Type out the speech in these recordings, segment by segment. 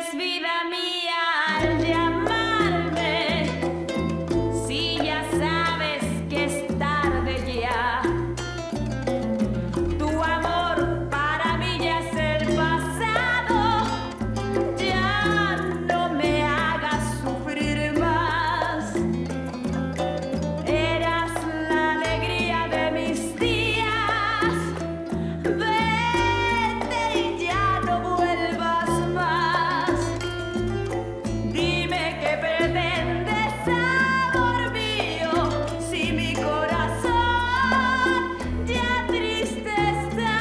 eres vida mía al llamarme. Si ya sabes que es tarde ya. Tu amor para mí ya es el pasado. Ya no me hagas sufrir más. Eras la alegría de mis días. Vete y ya no vuelvas más. Dime qué pretendes, amor mío, si mi corazón ya triste está.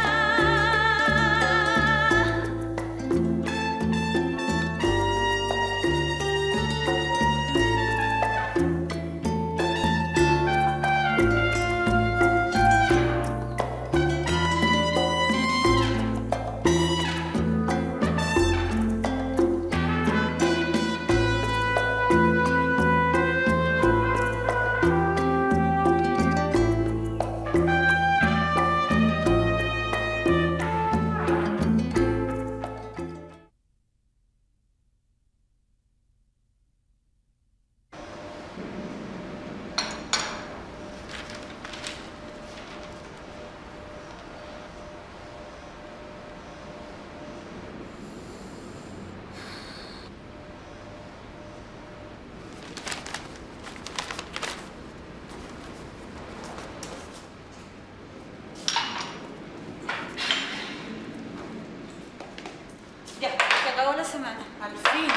Ya, se acabó la semana. Al fin.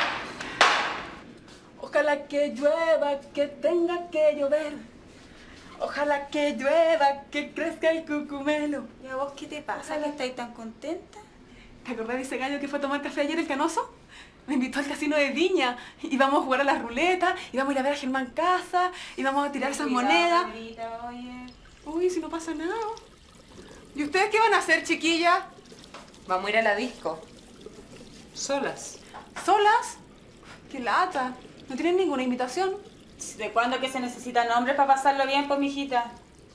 Ojalá que llueva, que tenga que llover. Ojalá que llueva, que crezca el cucumelo. ¿Y a vos qué te pasa? Ojalá. ¿Que estáis tan contenta? ¿Te acordás de ese gallo que fue a tomar café ayer, el Canoso? Me invitó al casino de Viña. Y vamos a jugar a las ruletas, y vamos a ir a ver a Germán Casa, y vamos a tirar esas monedas. Pedrita, oye. Uy, si no pasa nada. ¿Y ustedes qué van a hacer, chiquillas? Vamos a ir a la disco. Solas. ¿Solas? ¡Qué lata! ¿No tienen ninguna invitación? ¿De cuándo que se necesitan hombres para pasarlo bien, pues, mijita?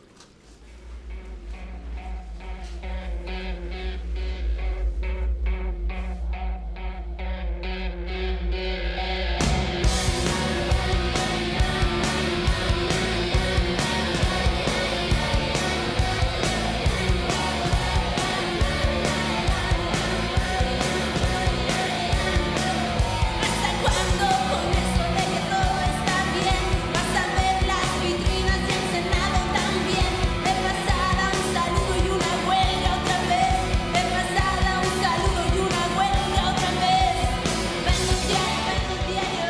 ¿Hasta cuándo con eso de que todo está bien? Vas a ver las vitrinas y el Senado también. De pasada un saludo y una huelga otra vez. De pasada un saludo y una huelga otra vez. Vendo diario, vendo diario.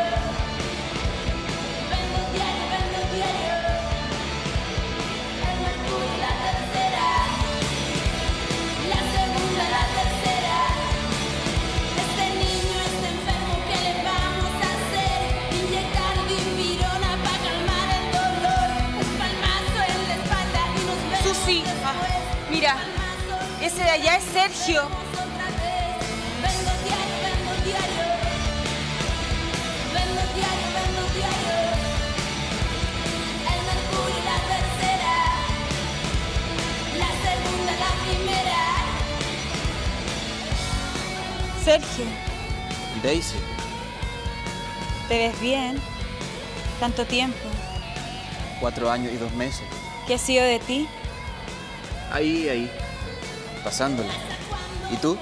Vendo diario, vendo diario. El Mercurio, la tercera. La segunda, la tercera. Este niño está enfermo, ¿qué le vamos a hacer? Inyectar dipirona para calmar el dolor. Espalmazo en la espalda y nos vemos Susi, después. mira, ese de allá es Sergio. Otra vez. Vendo diario, vendo diario. Vendo diario, vendo diario. El Mercurio, la tercera. La segunda, la primera. Sergio, Daisy, ¿te ves bien? Tanto tiempo. 4 años y 2 meses. ¿Qué ha sido de ti? Ahí, pasándola. ¿Y tú?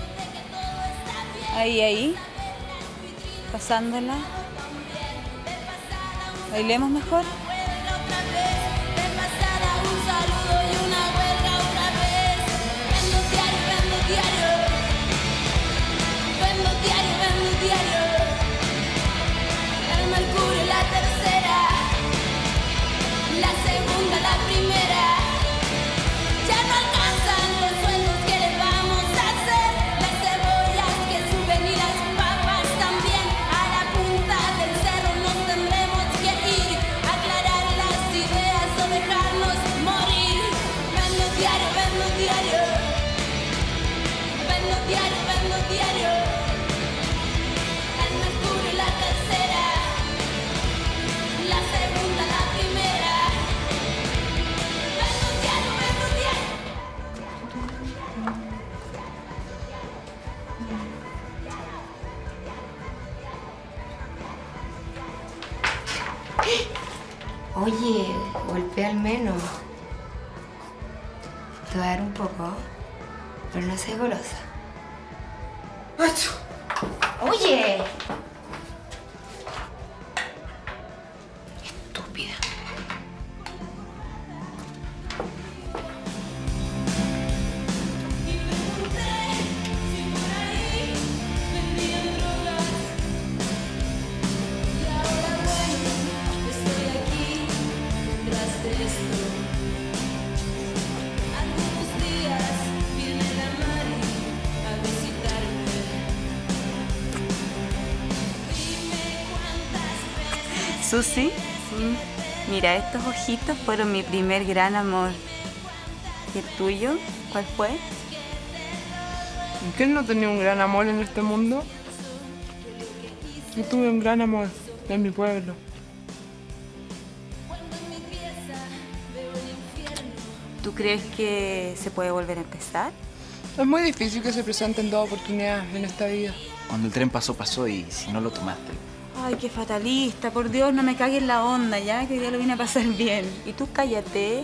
Ahí, pasándola. ¿Bailemos mejor? Huelga otra vez, de pasada un saludo y una huelga otra vez. Vendo diario, vendo diario. Vendo diario, vendo diario. El Mercurio, la tercera. La segunda, la primera. Ya no alcanzan los sueldos, ¿qué le vamos a hacer? Las cebollas que suben y las papas también. A la punta del cerro nos tendremos que ir. Aclarar las ideas. Oye, golpea al menos. Te voy a dar un poco, pero no seas golosa. ¡Oye! Estúpida. Susi, mira, estos ojitos fueron mi primer gran amor. ¿Y el tuyo? ¿Cuál fue? ¿Quién no tenía un gran amor en este mundo? Yo tuve un gran amor en mi pueblo. ¿Tú crees que se puede volver a empezar? Es muy difícil que se presenten dos oportunidades en esta vida. Cuando el tren pasó, pasó y si no lo tomaste. Ay, qué fatalista. Por Dios, no me cagues en la onda, ya, que hoy día lo vine a pasar bien. Y tú cállate.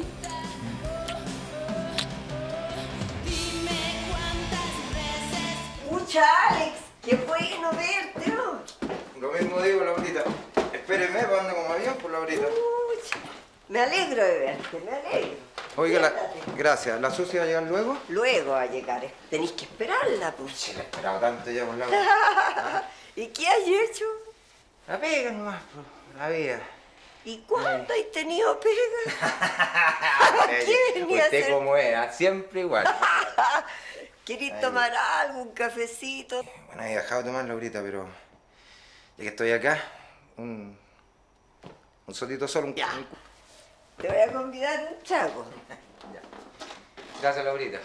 Pucha, Alex, qué bueno verte, ¿no? Lo mismo digo, Laurita. Espéreme, ando como avión por Laurita. Pucha, me alegro de verte, me alegro. Oiga, Siéntate. gracias. ¿La Susi va a llegar luego? Luego va a llegar, tenéis que esperarla, pues. Sí, la he esperado tanto ya por Laura. ¿Y qué has hecho? La pega nomás, la vida. ¿Y cuánto has tenido pega? ¿Qué venía a Usted hacer? como era, siempre igual. ¿Querés tomar algo, un cafecito? Bueno, he dejado de tomar, Laurita, pero ya que estoy acá, un solito solo, un... Ya. Te voy a convidar un trago. Gracias, Laurita.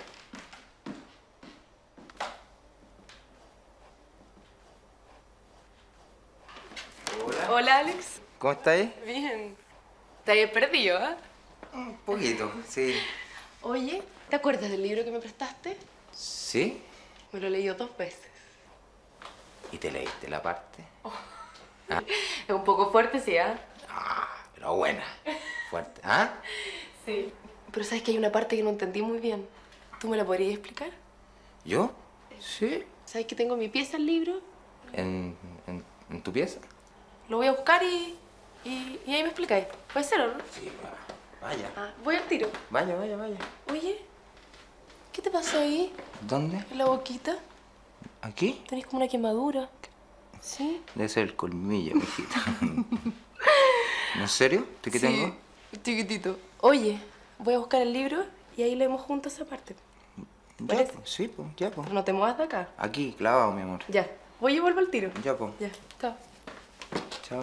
Hola, Alex. ¿Cómo estáis? Bien. Te habías perdido, ¿eh? Un poquito, sí. Oye, ¿te acuerdas del libro que me prestaste? ¿Sí? Me lo he leído 2 veces. ¿Y te leíste la parte? Es un poco fuerte, sí, ¿ah? Ah, pero buena. Fuerte. ¿Ah? Sí. Pero sabes que hay una parte que no entendí muy bien. ¿Tú me la podrías explicar? ¿Yo? Sí. ¿Sabes que tengo en mi pieza el libro? ¿En tu pieza? Lo voy a buscar y ahí me explicáis. ¿Puede ser o no? Sí, vaya. Ah, voy al tiro. Vaya. Oye, ¿qué te pasó ahí? ¿Dónde? En la boquita. ¿Aquí? Tenés como una quemadura. ¿Sí? Debe ser el colmillo, mijita. ¿En serio? ¿De qué tengo? Chiquitito. Oye, voy a buscar el libro y ahí leemos juntos esa parte. Ya, ¿Parece? pues, sí, pues, ya, pues. Pero no te muevas de acá. Aquí, clavado, mi amor. Ya. Voy y vuelvo al tiro. Ya, pues. Ya. Chao. Chao.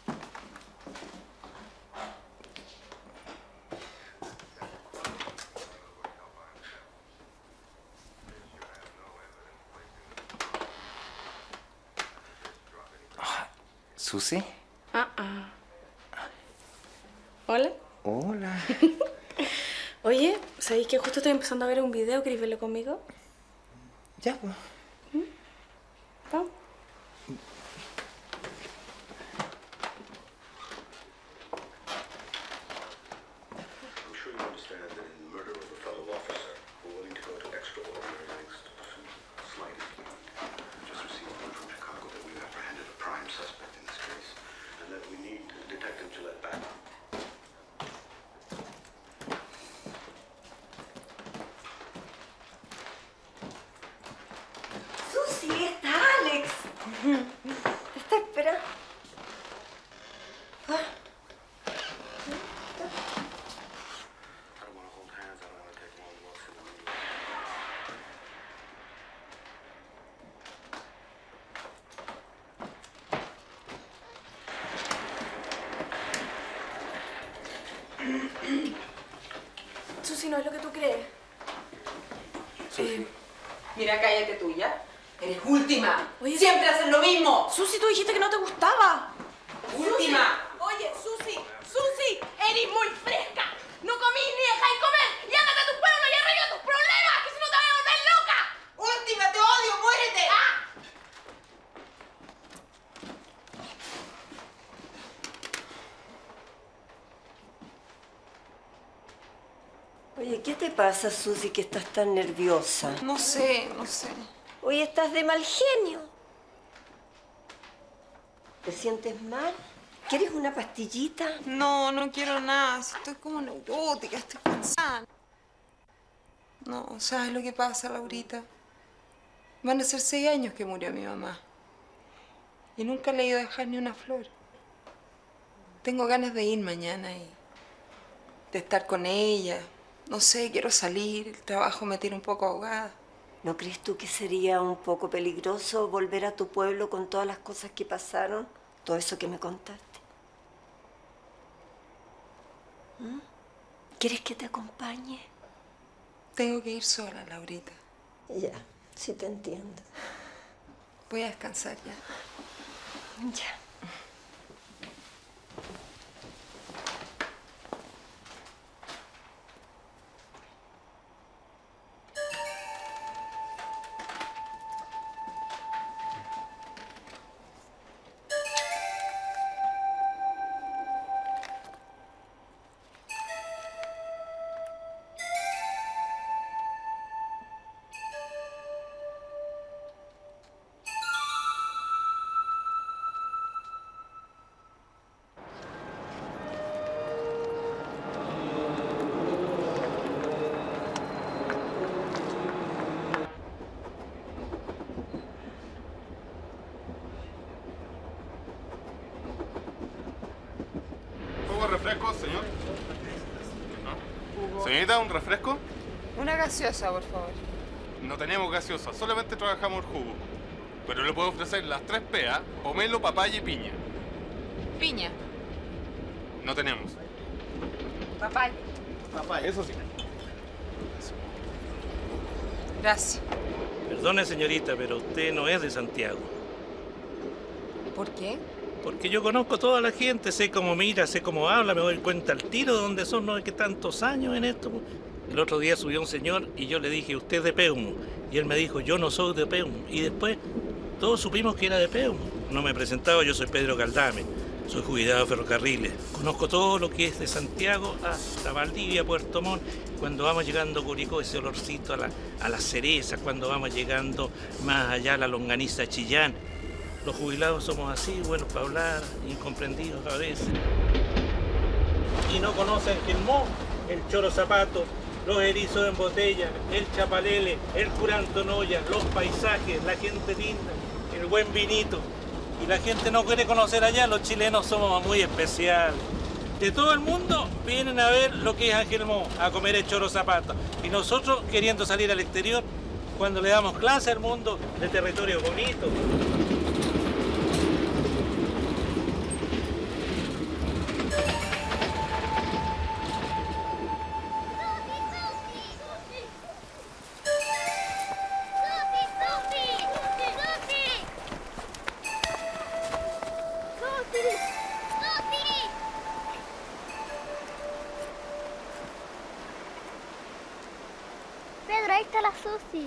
¿Susi? Hola. Hola. Oye, ¿sabéis que justo estoy empezando a ver un video? ¿Queréis verlo conmigo? Ya, pues. Vamos. I'm sure you understand that in the murder of a fellow officer, we're willing to go to extraordinary lengths to pursue the slightest clue. We just received word from Chicago that we've apprehended a prime suspect in this case, and that we need Detective Gillette back. Susi, está Alex. Te está esperando. I don't want to hold hands. I don't want to take long walks in the moonlight. Susi, no es lo que tú crees. Susi. Mira, cállate tú, ¿ya? Eres última. Oye, Siempre haces lo mismo. Susi, tú dijiste que no te gustaba. Última. Oye, Susi, eres muy fresca. No comís ni dejáis comer. Y ándate a tu pueblo y arregla tus problemas, que si no te vas a volver loca. Última, te odio, muérete. ¿Qué te pasa, Susi, que estás tan nerviosa? No sé. Hoy estás de mal genio. ¿Te sientes mal? ¿Quieres una pastillita? No quiero nada. Si estoy como neurótica, estoy cansada. No, ¿sabes lo que pasa, Laurita? Van a ser 6 años que murió mi mamá. Y nunca le he ido a dejar ni una flor. Tengo ganas de ir mañana y de estar con ella. No sé, quiero salir. El trabajo me tiene un poco ahogada. ¿No crees tú que sería un poco peligroso volver a tu pueblo con todas las cosas que pasaron? Todo eso que me contaste. ¿Mm? ¿Quieres que te acompañe? Tengo que ir sola, Laurita. Ya, sí te entiendo. Voy a descansar ya. Ya. ¿Refresco, señor? Señorita, ¿un refresco? Una gaseosa, por favor. No tenemos gaseosa, solamente trabajamos el jugo. Pero le puedo ofrecer las 3 P, ¿ah? Pomelo, papaya y piña. Piña. No tenemos. Papaya. Papaya, eso sí. Gracias. Perdone, señorita, pero usted no es de Santiago. ¿Por qué? Porque yo conozco a toda la gente, sé cómo mira, sé cómo habla, me doy cuenta al tiro de dónde son, no hay que tantos años en esto. El otro día subió un señor y yo le dije, usted es de Peumo. Y él me dijo, yo no soy de Peumo. Y después todos supimos que era de Peumo. No me he presentado, yo soy Pedro Caldame, soy jubilado de ferrocarriles. Conozco todo lo que es de Santiago hasta Valdivia, Puerto Montt. Cuando vamos llegando a Curicó, ese olorcito a la cereza, cuando vamos llegando más allá a la longaniza Chillán. Los jubilados somos así, buenos para hablar, incomprendidos a veces. Y no conocen Gilmó, el choro zapato, los erizos en botella, el chapalele, el curantonoya, los paisajes, la gente linda, el buen vinito. Y la gente no quiere conocer allá, los chilenos somos muy especiales. De todo el mundo vienen a ver lo que es Angelmó, a comer el choro zapato. Y nosotros queriendo salir al exterior, cuando le damos clase al mundo de territorio bonito. Pedro, ahí está la Susi.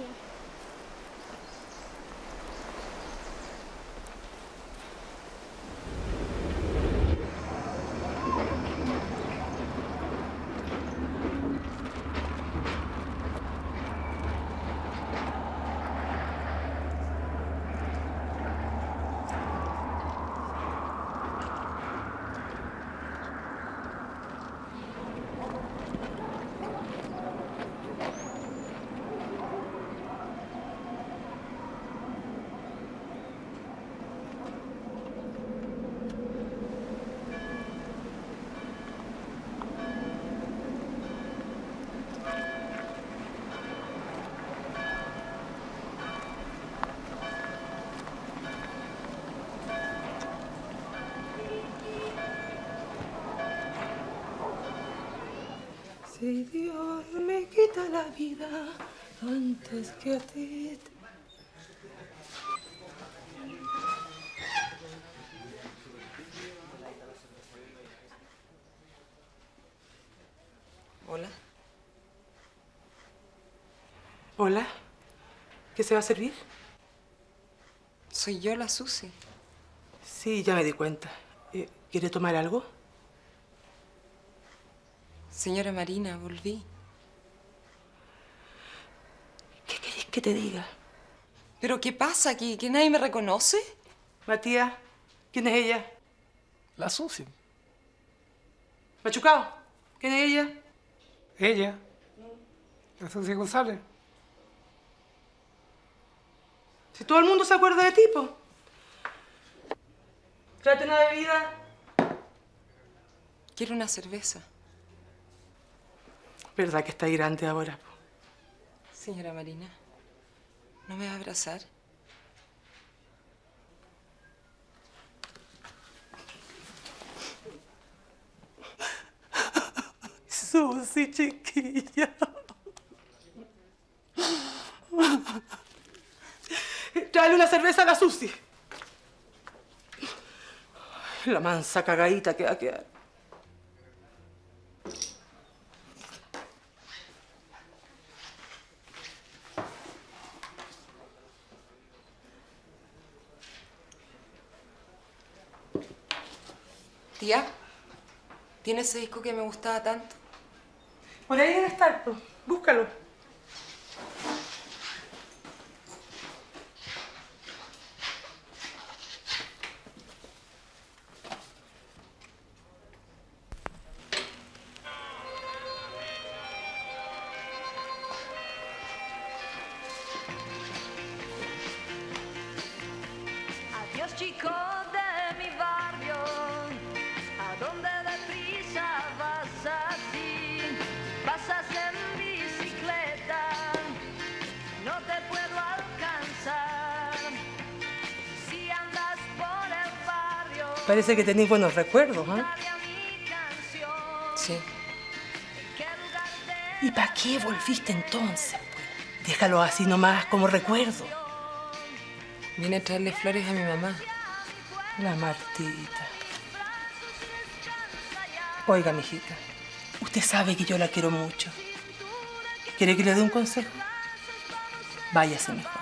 Si Dios me quita la vida antes que a ti. Hola. Hola. ¿Qué se va a servir? Soy yo, la Susi. Sí, ya me di cuenta. ¿Quiere tomar algo? Señora Marina, volví. que te diga? ¿Pero qué pasa aquí? ¿Que nadie me reconoce? Matías, ¿quién es ella? La Susi. Machucao, ¿quién es ella? Ella. La Susi González. Si todo el mundo se acuerda de ti, po. Tráete una bebida. Quiero una cerveza. ¿Verdad que está grande ahora, po? Señora Marina, ¿no me va a abrazar? Susi, chiquilla. Dale una cerveza a la Susi. La mansa cagadita que va a quedar. Tía, ¿tiene ese disco que me gustaba tanto? Por ahí debe estar, po. Búscalo. Adiós, chico de mi barrio, ¿a dónde deprisa vas así? Pasas en bicicleta, no te puedo alcanzar. Si andas por el barrio, Parece que tenéis buenos recuerdos, ¿eh? Sí. ¿Y para qué volviste entonces, pues? Déjalo así nomás, como recuerdo. Vine a traerle flores a mi mamá. La Martita. Oiga, mijita, usted sabe que yo la quiero mucho. ¿Quiere que le dé un consejo? Váyase mejor.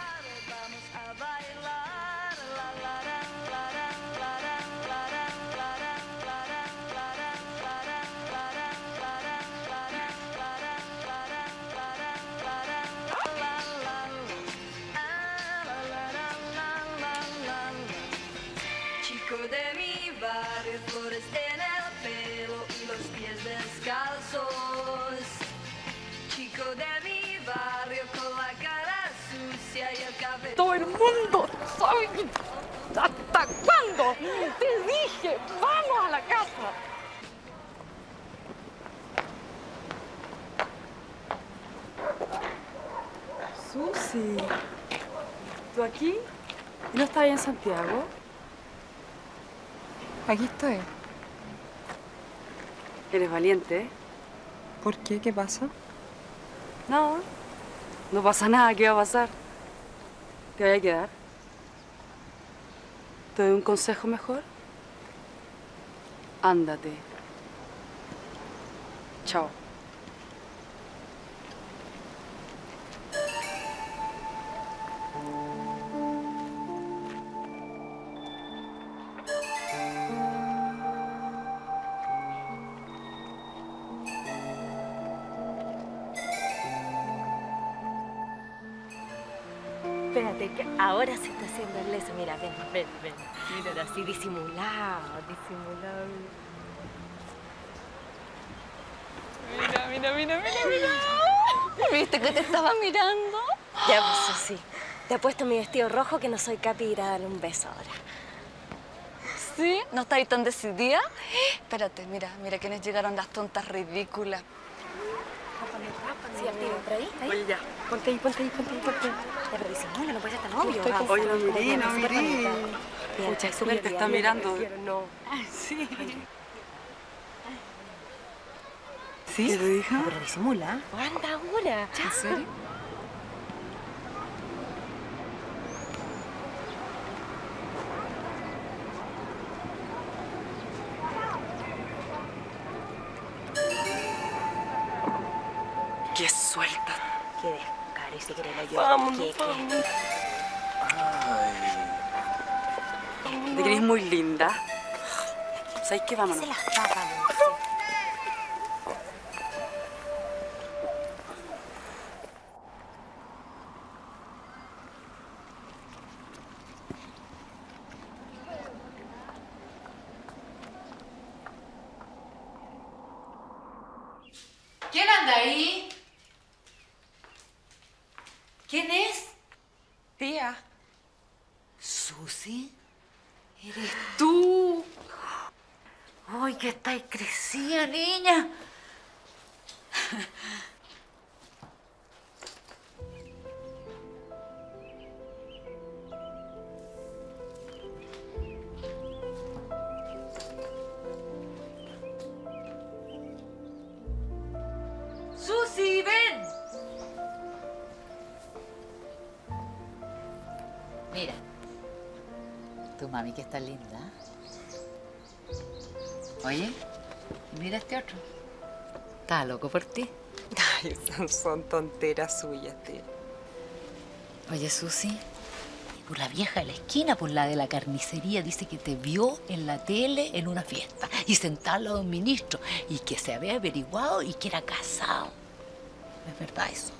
chico de mi barrio, flores en el pelo y los pies descalzos. Chico de mi barrio con la cara sucia y el cabello. Todo el mundo sabe que... ¿Hasta cuándo? Te dije, vamos a la casa. Susi, ¿tú aquí? ¿Y no estás ahí en Santiago? Aquí estoy. Eres valiente, ¿eh? ¿Por qué? ¿Qué pasa? No, no pasa nada. ¿Qué va a pasar? ¿Te voy a quedar? ¿Te doy un consejo mejor? Ándate. Chao. Espérate, que ahora se está haciendo el leso. Mira, ven, ven, ven. Míralo así, disimulado, disimulado. Mira, mira, mira, mira, mira. ¿Viste que te estaba mirando? Ya, pues sí. Te he puesto mi vestido rojo que no soy Capi y ir a darle un beso ahora. ¿Sí? ¿No estáis tan decidida? Espérate, mira, mira quiénes llegaron las tontas ridículas. Sí, al tiro, por ahí, ahí. Oye, ya. Ponte ahí, ponte ahí, ponte ahí, ponte ahí. Ya, pero disimula, no puede ser tan obvio. Oye, no miré, no miré. Pucha, es súper te está mirando. No. Sí. ¿Sí? ¿Qué te dijo? Pero disimula. Anda ahora. Ya. ¿En serio? Qué suelta. Qué descaro, y si querés lo yo. Vámonos, ¿Qué? vámonos. Te crees muy linda. ¿Sabes qué? Vámonos. Se las tapa, ¿Quién anda ahí? ¿Quién es? Tía. Susi, ¿eres tú? ¡Ay, que estáis crecida, niña! ¡Susi, ven! Mira, tu mami que está linda. Oye, mira este otro. Está loco por ti. Ay, son tonteras suyas, tía. Oye, Susi, por la vieja de la esquina, por la de la carnicería, dice que te vio en la tele en una fiesta y sentada al lado de un ministro y que se había averiguado y que era casado. ¿Es verdad eso?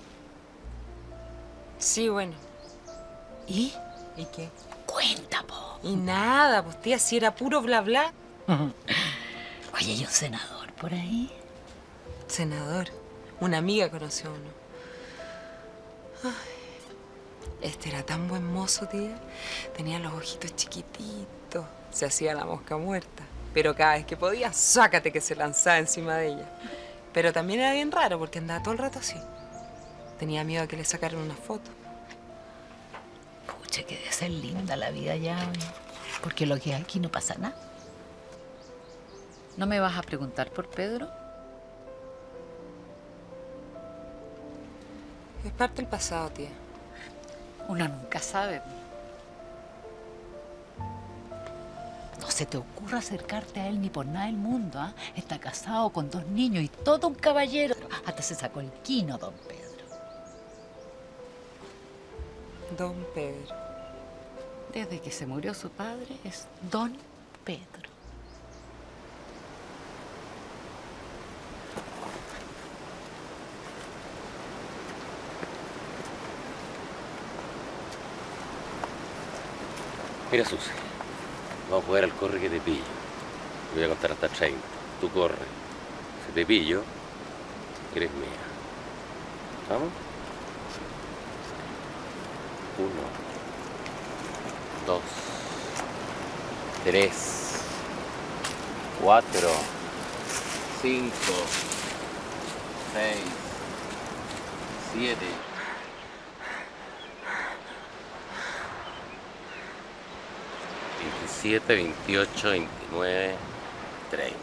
Sí, bueno. ¿Y? ¿Y qué? Cuenta, po. Y nada, pues tía, si era puro bla bla. Oye, ¿hay un senador por ahí? Senador. Una amiga conoció a uno. Ay, este era tan buen mozo, tía. Tenía los ojitos chiquititos. Se hacía la mosca muerta. Pero cada vez que podía, sácate que se lanzaba encima de ella. Pero también era bien raro porque andaba todo el rato así. Tenía miedo a que le sacaran una foto. Pucha, que debe ser linda la vida ya, oye. Porque lo que aquí no pasa nada. ¿No me vas a preguntar por Pedro? Es parte del pasado, tía. Uno nunca sabe. No se te ocurra acercarte a él ni por nada del mundo, ¿ah? Está casado con 2 niños y todo un caballero. Hasta se sacó el quino, don Pedro. Don Pedro. Desde que se murió su padre es don Pedro. Mira, Susi, vamos a jugar al corre que te pillo. Te voy a contar hasta 30. Tú corre. Si te pillo, eres mía. ¿Vamos? 1, 2, 3, 4, 5, 6, 7. 27, 28, 29, 30.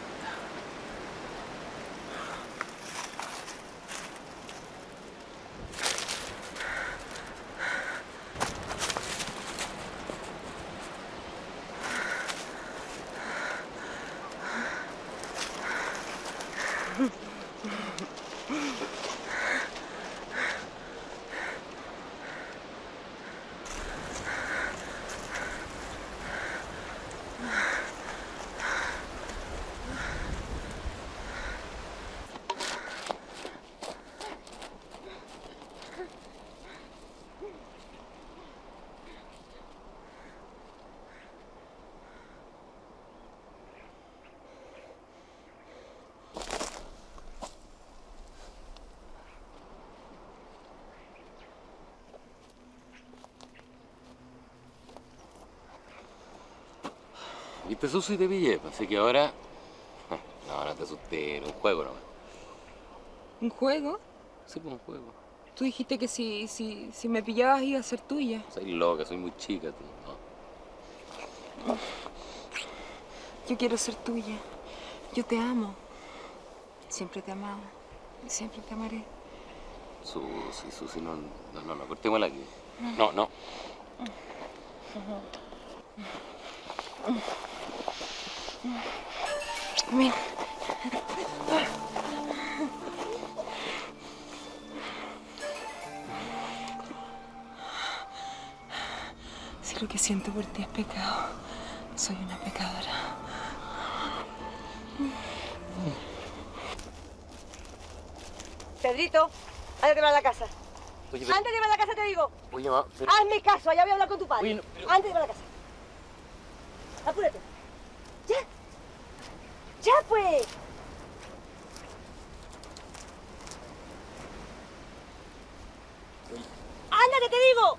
Viste, Susi, te pillé, así que ahora... No, no te asustes, un juego nomás. ¿Un juego? Sí, pues un juego. Tú dijiste que si me pillabas iba a ser tuya. Soy loca, soy muy chica, tú, ¿no? Yo quiero ser tuya. Yo te amo. Siempre te he amado. Y siempre te amaré. Susi, no, cortémosla aquí. No. Ven. Si lo que siento por ti es pecado, soy una pecadora. Pedrito, ándate para la casa. Oye, Ándate para la casa, te digo. Oye, mamá, pero... Hazme caso, allá voy a hablar con tu padre. Oye, no, pero... Ándate para la casa. Apúrate. Ya. Ya, pues. ¡Ándate, te digo!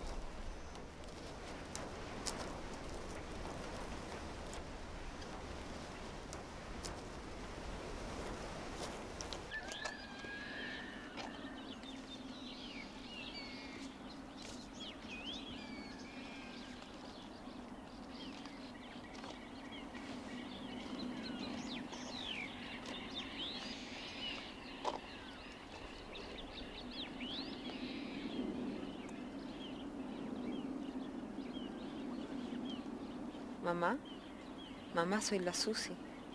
Mamá, mamá, soy la Susi.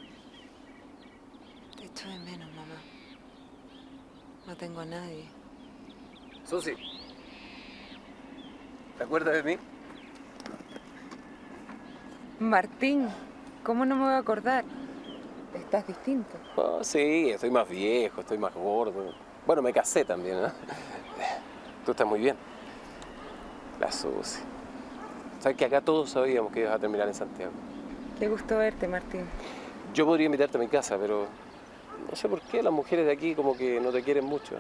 Te echo de menos, mamá. No tengo a nadie. Susi, ¿te acuerdas de mí? Martín, ¿cómo no me voy a acordar? Estás distinto. Oh, sí, estoy más viejo, estoy más gordo. Bueno, me casé también, ¿no? Tú estás muy bien. La Susi. Sabes que acá todos sabíamos que ibas a terminar en Santiago. Qué gusto verte, Martín. Yo podría invitarte a mi casa, pero no sé por qué las mujeres de aquí como que no te quieren mucho.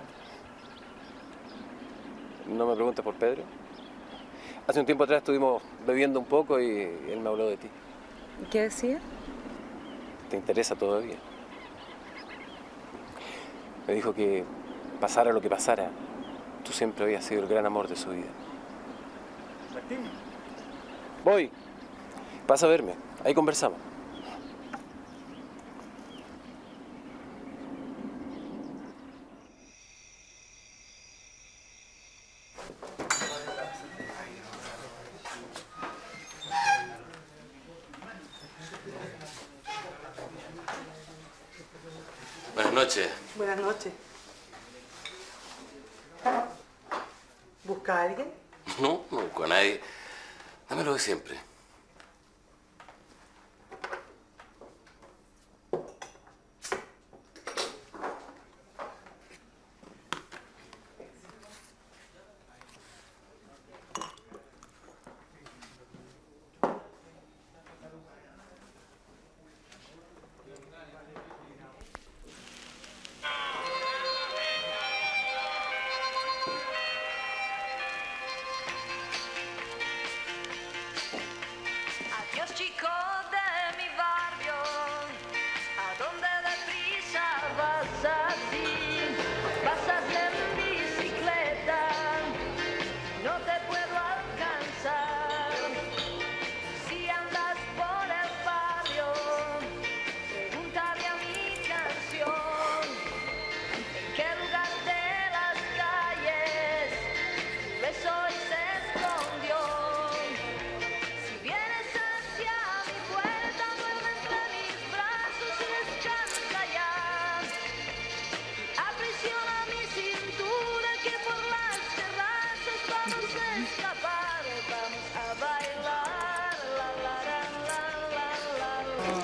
No me preguntes por Pedro. Hace un tiempo atrás estuvimos bebiendo un poco y él me habló de ti. ¿Y qué decía? ¿Te interesa todavía? Me dijo que pasara lo que pasara, tú siempre habías sido el gran amor de su vida. Martín. Voy. Pasa a verme. Ahí conversamos. Buenas noches. Buenas noches. ¿Busca a alguien? No, no busco a nadie. Dame lo de siempre. Adiós, chico de mi barrio, ¿a dónde deprisa vas así? Pasas en bicicleta, no te puedo alcanzar. Si andas por el barrio, pregúntale a mi canción. ¿En qué lugar de las calles tu beso hoy se escondió? Si vienes hacia mi puerta, duerme entre mis brazos y descansa ya. Aprisiona mi cintura que por las terrazas vamos a escapar, vamos a bailar, la la la la la la la,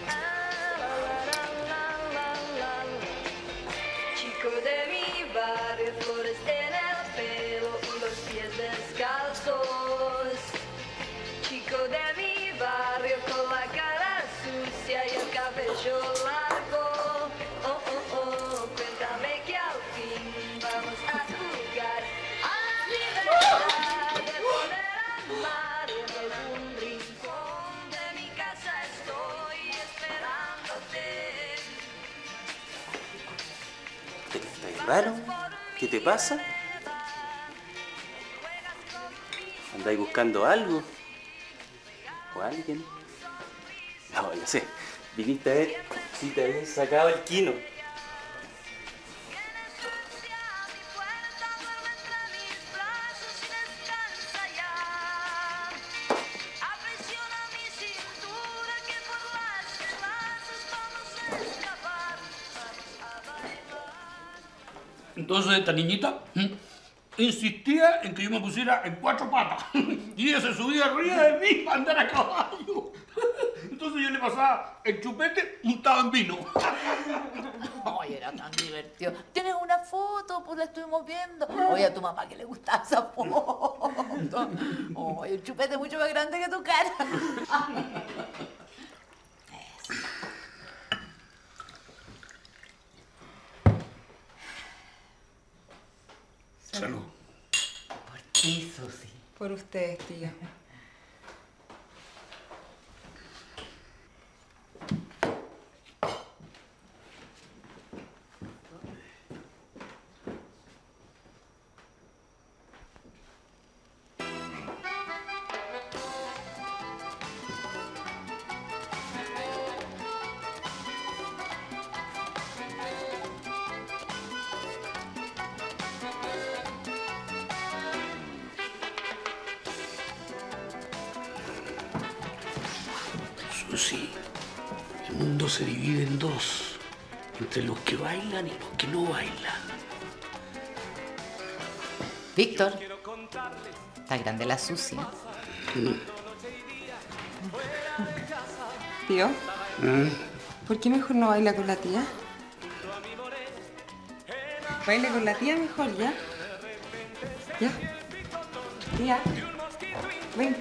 chico de mi barrio, flores en el pelo y los pies descalzos. Chico de mi barrio con la cara sucia y el cabello largo. Oh, oh, oh, cuéntame que al fin vamos a jugar a la libertad de poder amar. En algún rincón de mi casa estoy esperándote. ¿Estás raro? ¿Qué te pasa? ¿Andáis buscando algo? ¿O alguien? No, no sé. Viniste a ver si te habías sacado el quino. Entonces esta niñita insistía en que yo me pusiera en cuatro patas y ella se subía arriba de mí para andar a caballo. Entonces yo le pasaba el chupete untado en vino. Ay, era tan divertido. ¿Tienes una foto? Pues la estuvimos viendo. Oye, a tu mamá que le gustaba esa foto. Oye, el chupete es mucho más grande que tu cara. Salud. Por ti, ustedes, tía. Susi, el mundo se divide en dos, entre los que bailan y los que no bailan. Víctor, está grande la Susi. Tío, ¿por qué mejor no baila con la tía? Baila con la tía mejor, ¿ya? ¿Ya? Tía, venga.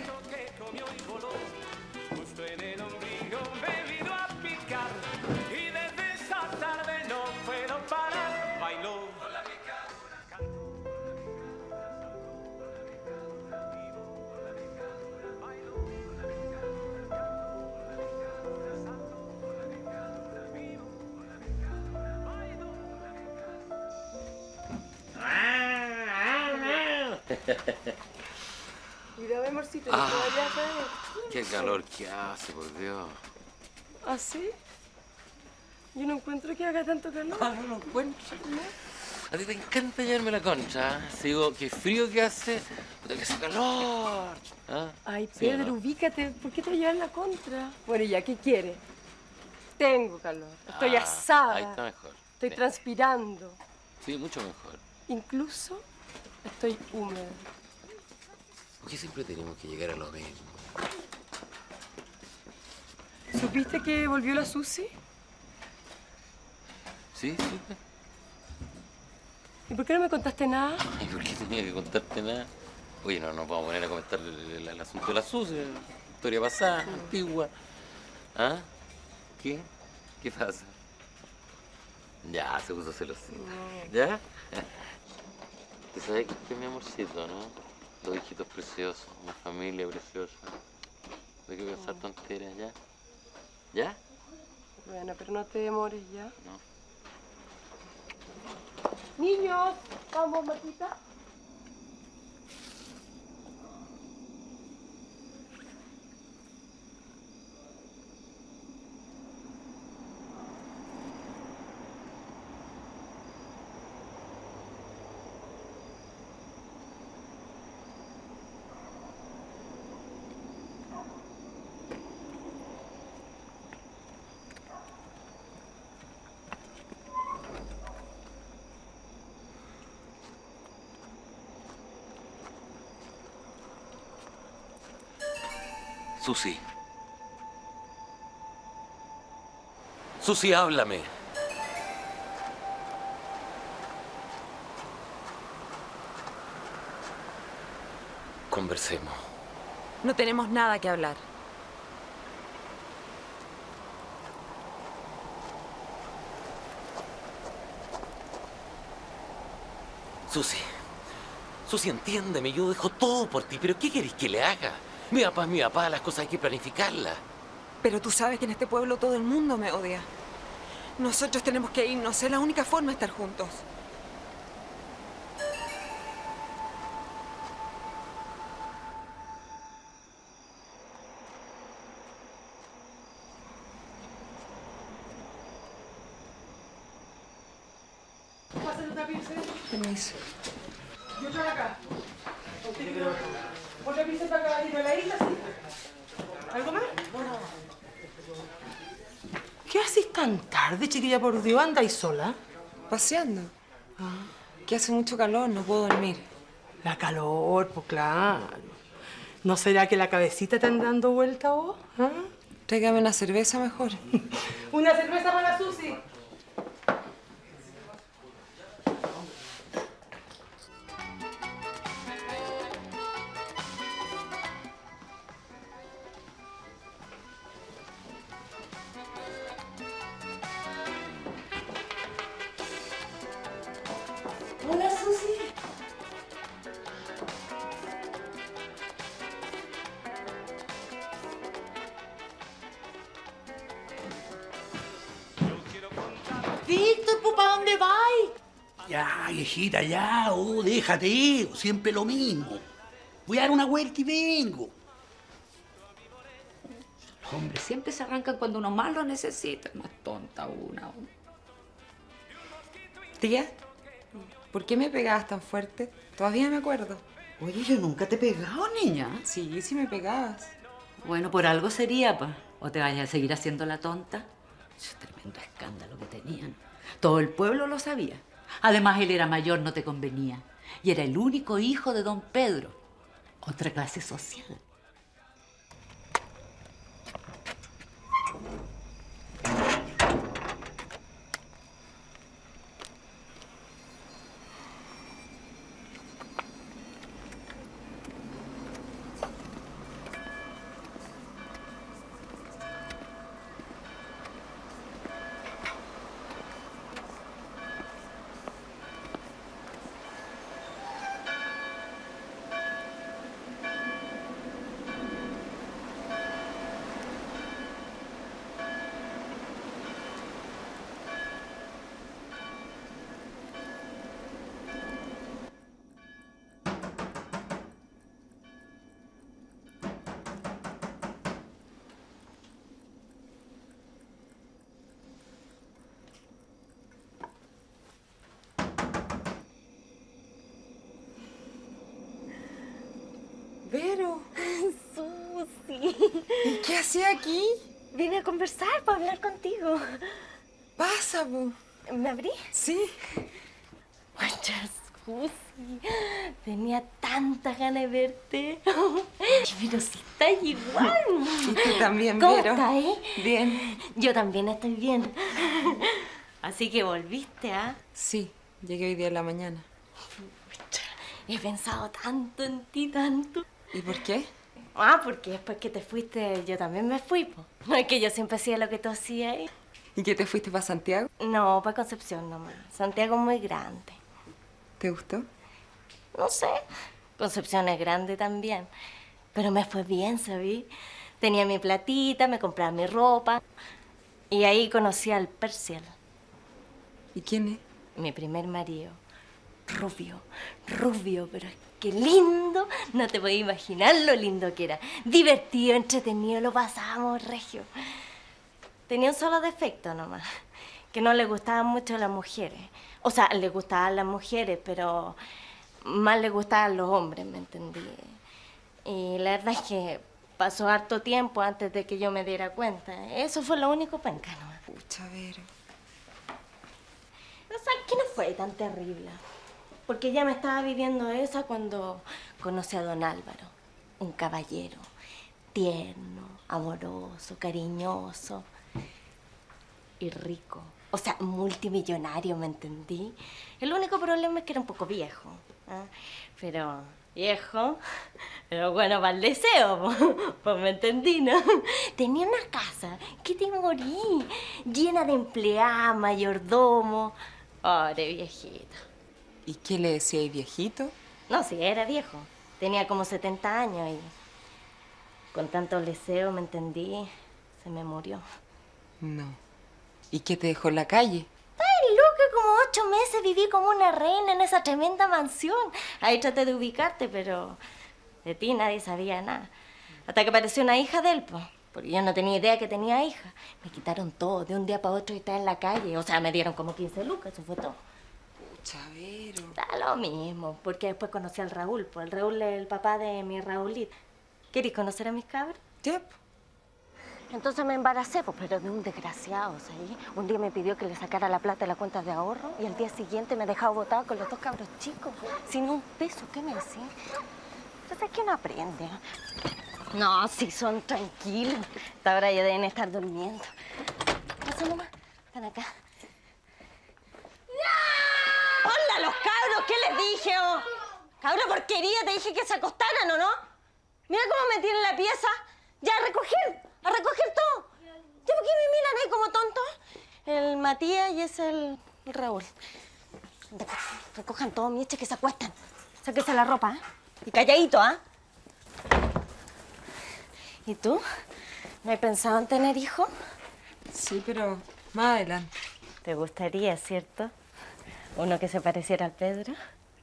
Cuidado, amorcito, no te vayas a caer. Qué calor que hace, por Dios. ¿Ah, sí? Yo no encuentro que haga tanto calor. Ah, no lo encuentro. A ti te encanta llevarme la concha. Si digo, qué frío que hace, puta que hace calor. ¿Ah? Ay, ¿Sí o Pedro, no? ubícate. ¿Por qué te voy a llevar la contra? Bueno, ya, ¿qué quiere? Tengo calor. Estoy asada. Ahí está mejor. Estoy Sí. transpirando. Sí, mucho mejor. Incluso estoy húmeda. ¿Por qué siempre tenemos que llegar a lo mismo? ¿Supiste que volvió la Susi? Sí, supe. ¿Y por qué no me contaste nada? ¿Y por qué tenía que contarte nada? Oye, no nos vamos a poner a comentar el asunto de la Susi, la historia pasada, antigua. ¿Ah? ¿Qué? ¿Qué pasa? Ya, se puso celosita. ¿Ya? ¿Tú sabes que es mi amorcito, no? Dos hijitos preciosos, una familia preciosa. ¿De qué pensar tonteras, ya? ¿Ya? Bueno, pero no te demores ya. No. Niños, vamos, Martita. Susi. Susi, háblame. Conversemos. No tenemos nada que hablar. Susi. Susi, entiéndeme, yo dejo todo por ti, pero ¿qué querés que le haga? Mi papá es mi papá, las cosas hay que planificarlas. Pero tú sabes que en este pueblo todo el mundo me odia. Nosotros tenemos que irnos, es la única forma de estar juntos. Pásale un tapiz, Permiso. Y otra acá. Otra pizza para caballito de la isla, ¿sí? ¿Algo más? ¿Qué haces tan tarde, chiquilla, por Dios? ¿Andáis sola? Paseando. Que hace mucho calor, no puedo dormir. La calor, pues claro. ¿No será que la cabecita te anda dando vuelta vos? ¿Ah? Tráigame una cerveza mejor. ¡Una cerveza para la Susi! Hola, Susi. Ya, viejita, ya, déjate, siempre lo mismo. Voy a dar una vuelta y vengo. Los hombres siempre se arrancan cuando uno más lo necesita. Más tonta una. Tía, ¿por qué me pegabas tan fuerte? Todavía me acuerdo. Oye, yo nunca te he pegado, niña. Sí, sí me pegabas. Bueno, por algo sería, pa. ¿O te vayas a seguir haciendo la tonta? Es tremendo escándalo que tenían. Todo el pueblo lo sabía. Además, él era mayor, no te convenía. Y era el único hijo de don Pedro. Otra clase social. Vero. Susi. ¿Y qué hacía aquí? Vine a conversar para hablar contigo. Pasa, po. ¿Me abrí? Sí. Muchas, Susi. Tenía tantas ganas de verte. Pero si estás igual. Y tú también, ¿Cómo Vero. estás, Bien. Yo también estoy bien. Así que volviste, ¿ah? Sí, llegué hoy día en la mañana. He pensado tanto en ti, tanto. ¿Y por qué? Ah, porque después que te fuiste, yo también me fui, po. No es que yo siempre hacía lo que tú hacías. ¿Y qué te fuiste para Santiago? No, para Concepción nomás. Santiago es muy grande. ¿Te gustó? No sé. Concepción es grande también. Pero me fue bien, ¿sabí? Tenía mi platita, me compraba mi ropa. Y ahí conocí al Percial. ¿Y quién es? Mi primer marido. Rubio, pero es que lindo. No te podías imaginar lo lindo que era. Divertido, entretenido, lo pasábamos regio. Tenía un solo defecto nomás, que no le gustaban mucho las mujeres. O sea, le gustaban las mujeres, pero más le gustaban los hombres, ¿me entendí? Y la verdad es que pasó harto tiempo antes de que yo me diera cuenta. Eso fue lo único penca nomás. Pucha, Vero. O sea, que no fue tan terrible. Porque ya me estaba viviendo esa cuando conocí a don Álvaro. Un caballero tierno, amoroso, cariñoso y rico. O sea, multimillonario, ¿me entendí? El único problema es que era un poco viejo. ¿Ah? Pero viejo, pero bueno para el deseo, pues me entendí, ¿no? Tenía una casa que te morí, llena de empleadas, mayordomo. Pobre viejito. ¿Y qué le decía, viejito? No, sí, era viejo. Tenía como 70 años y con tanto deseo, ¿me entendí? Se me murió. No. ¿Y qué te dejó en la calle? Ay, loca, como 8 meses viví como una reina en esa tremenda mansión. Ahí traté de ubicarte, pero de ti nadie sabía nada. Hasta que apareció una hija de él, pues. Porque yo no tenía idea que tenía hija. Me quitaron todo, de un día para otro y estaba en la calle. O sea, me dieron como 15 lucas, eso fue todo. Chavero. Da lo mismo, porque después conocí al Raúl, pues el Raúl es el papá de mi Raulita. ¿Querés conocer a mis cabros? Sí. Entonces me embaracé, pues, pero de un desgraciado, ¿sí? Un día me pidió que le sacara la plata de la cuenta de ahorro y al día siguiente me dejaba botada con los 2 cabros chicos, sin un peso. ¿Qué me decía? Entonces, ¿quién aprende? No, si son tranquilos. Hasta ahora ya deben estar durmiendo. Pasa, mamá. Están acá. ¡Hola, los cabros! ¿Qué les dije, oh? Cabro porquería, te dije que se acostaran, ¿o no? Mira cómo me tienen la pieza. Ya, a recoger todo. ¿Ya por qué me miran ahí como tontos? El Matías y es el Raúl. Recojan todo, mi eche, que se acuestan. Sáquese la ropa, ¿eh? Y calladito, ¿ah? ¿Y tú? ¿No has pensado en tener hijos? Sí, pero más adelante. ¿Te gustaría, cierto? ¿Uno que se pareciera al Pedro?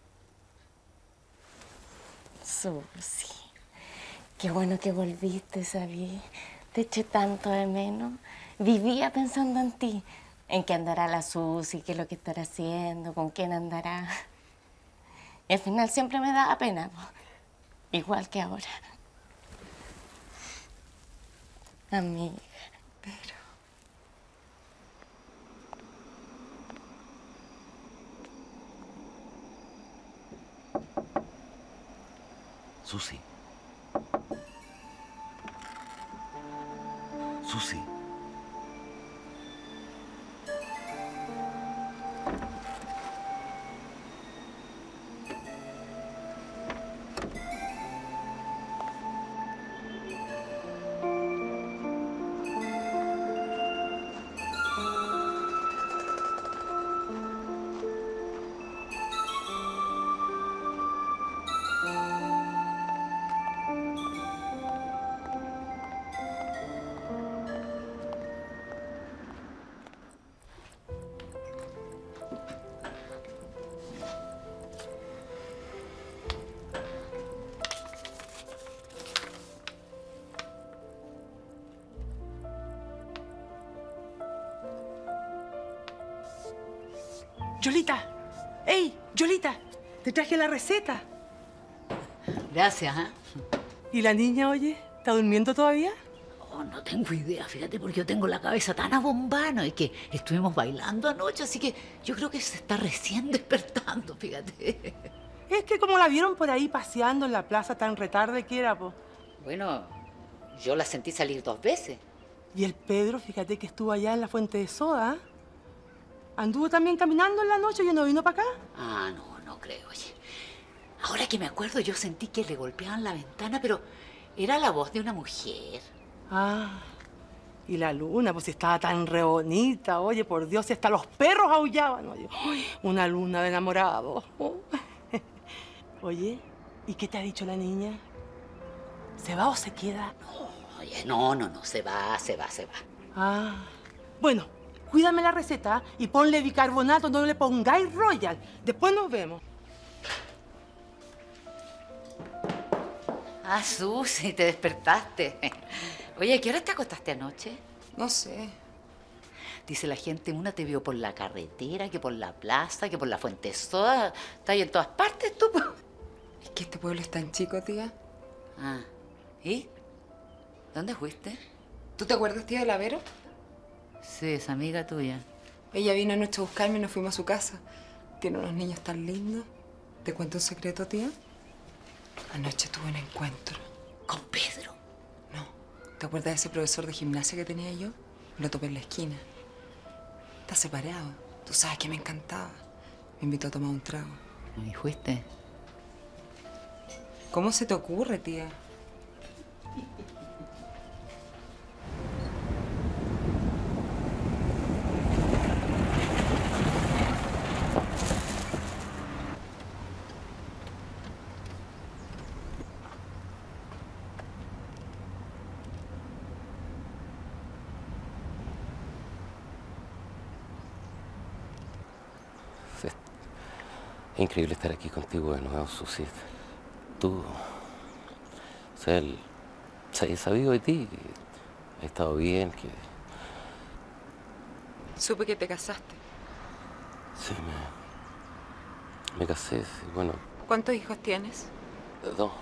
Susi, qué bueno que volviste, ¿sabí? Te eché tanto de menos. Vivía pensando en ti. En qué andará la Susi, qué es lo que estará haciendo, con quién andará. Y al final siempre me daba pena, ¿no? Igual que ahora. Amiga. Pero... Susi. Susi. Yolita, ¡ey, Yolita! Te traje la receta. Gracias, ¿eh? ¿Y la niña, oye? ¿Está durmiendo todavía? Oh, no tengo idea, fíjate, porque yo tengo la cabeza tan abombada y que estuvimos bailando anoche, así que yo creo que se está recién despertando, fíjate. Es que como la vieron por ahí paseando en la plaza tan retarde que era, po. Bueno, yo la sentí salir 2 veces. Y el Pedro, fíjate que estuvo allá en la Fuente de Soda. ¿Anduvo también caminando en la noche y no vino para acá? Ah, no creo, oye. Ahora que me acuerdo, yo sentí que le golpeaban la ventana, pero era la voz de una mujer. Ah, y la luna, pues estaba tan re bonita, oye, por Dios, y hasta los perros aullaban, oye. Uy, una luna de enamorado. Oye, ¿y qué te ha dicho la niña? ¿Se va o se queda? Oye, no, se va. Ah, bueno, cuídame la receta y ponle bicarbonato, no le pongáis Royal. Después nos vemos. Ah, Susi, te despertaste. Oye, ¿a qué hora te acostaste anoche? No sé. Dice la gente, una te vio por la carretera, que por la plaza, que por la Fuente Soda. Estás ahí en todas partes, tú. Es que este pueblo es tan chico, tía. Ah, ¿y? ¿Dónde fuiste? ¿Tú te acuerdas, tía, de la Vero? Sí, es amiga tuya. Ella vino anoche a buscarme y nos fuimos a su casa. Tiene unos niños tan lindos. ¿Te cuento un secreto, tía? Anoche tuve un encuentro. ¿Con Pedro? No. ¿Te acuerdas de ese profesor de gimnasia que tenía yo? Lo topé en la esquina. Está separado. Tú sabes que me encantaba. Me invitó a tomar un trago. ¿Y fuiste? ¿Cómo se te ocurre, tía? Es increíble estar aquí contigo de nuevo, Susi. Tú, o sea, he sabido de ti, que has estado bien, que... Supe que te casaste. Sí, me casé, sí, bueno, ¿Cuántos hijos tienes? 2.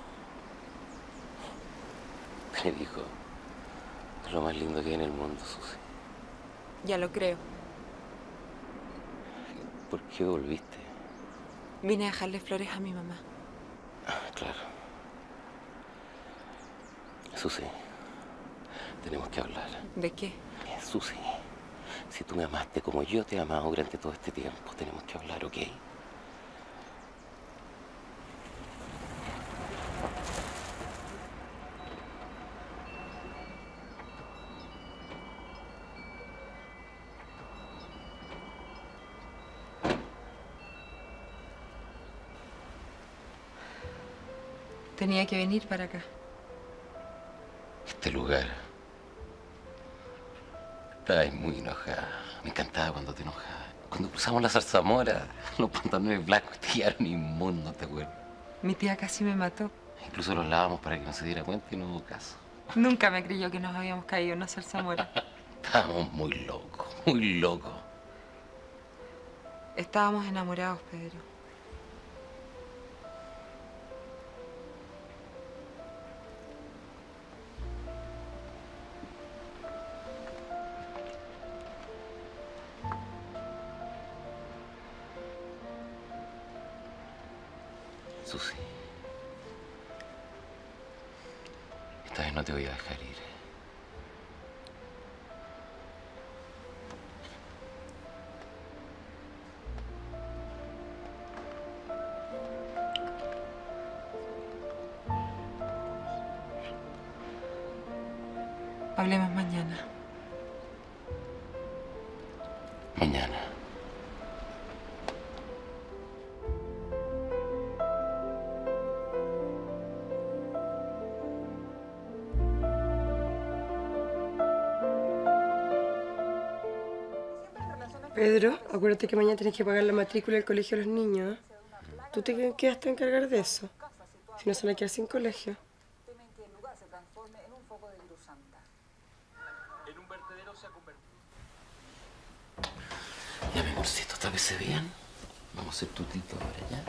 Tener hijos es lo más lindo que hay en el mundo, Susi. Ya lo creo. ¿Por qué volviste? Vine a dejarle flores a mi mamá. Claro. Susi, tenemos que hablar. ¿De qué? Susi, si tú me amaste como yo te he amado durante todo este tiempo, tenemos que hablar, ¿ok? Tenía que venir para acá. Este lugar. Estabas muy enojada. Me encantaba cuando te enojabas. Cuando cruzamos la zarzamora, los pantalones blancos te quedaron inmundos, ¿te acuerdas? Mi tía casi me mató. Incluso los lavamos para que no se diera cuenta y no hubo caso. Nunca me creyó que nos habíamos caído en una zarzamora. Estábamos muy locos, muy locos. Estábamos enamorados, Pedro. Susi, esta vez no te voy a dejar ir. Hablemos mañana. Mañana. Pedro, acuérdate que mañana tenés que pagar la matrícula del colegio a los niños. ¿Eh? Tú te quedaste a encargar de eso. Si no, se van a quedar sin colegio. Ya, mi amorcito, tápese bien. Vamos a hacer tutito ahora, ¿ya?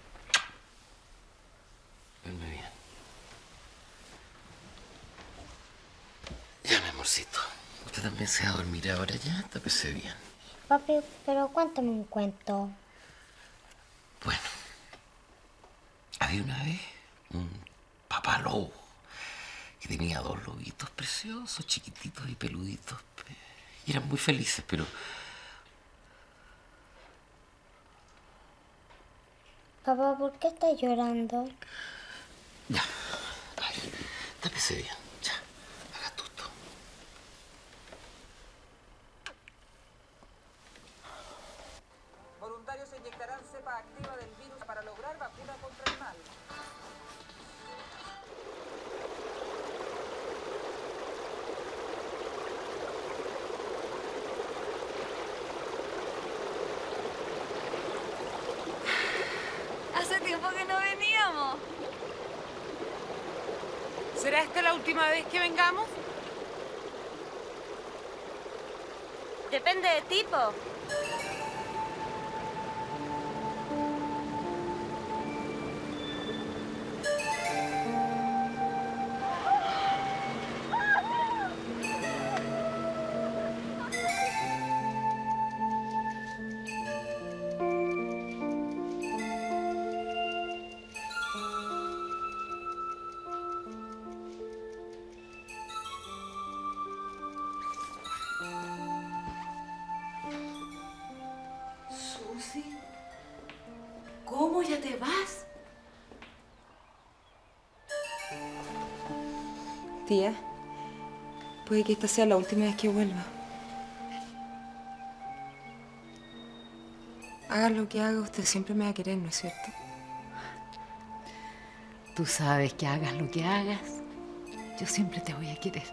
Duerme bien. Ya, mi amorcito. Usted también se va a dormir ahora, ¿ya? Tápese bien. Papi, pero cuéntame un cuento. Bueno, había una vez un papá lobo que tenía 2 lobitos preciosos, chiquititos y peluditos. Y eran muy felices, pero... Papá, ¿por qué estás llorando? Ya, ay, tápese bien, ya, haga tuto. Voluntarios se inyectarán cepa activa del virus para lograr vacuna contra el mal. Hace tiempo que no veníamos. ¿Será esta la última vez que vengamos? Depende de tipo. Susi, ¿cómo ya te vas? Tía, puede que esta sea la última vez que vuelva. Haga lo que haga, usted siempre me va a querer, ¿no es cierto? Tú sabes que hagas lo que hagas, yo siempre te voy a querer.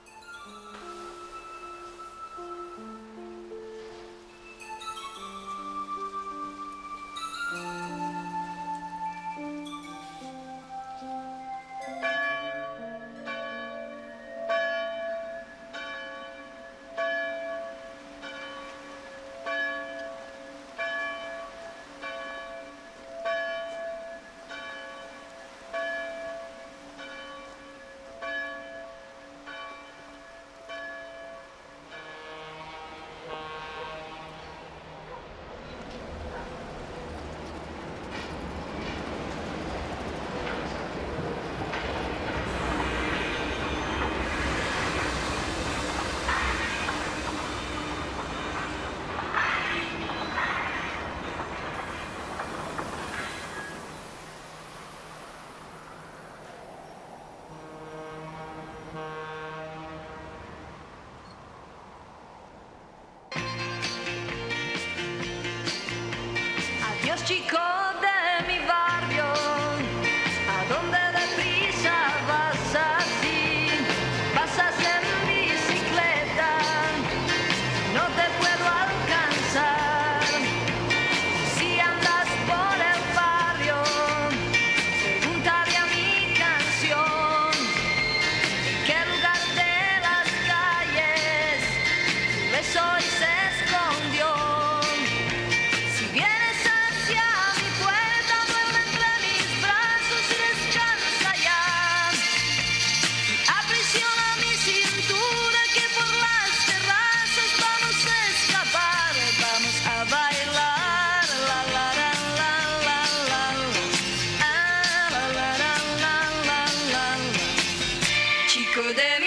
Adiós, chico de mi barrio, ¿a dónde deprisa vas así? Pasas en bicicleta, no te puedo alcanzar. hijo de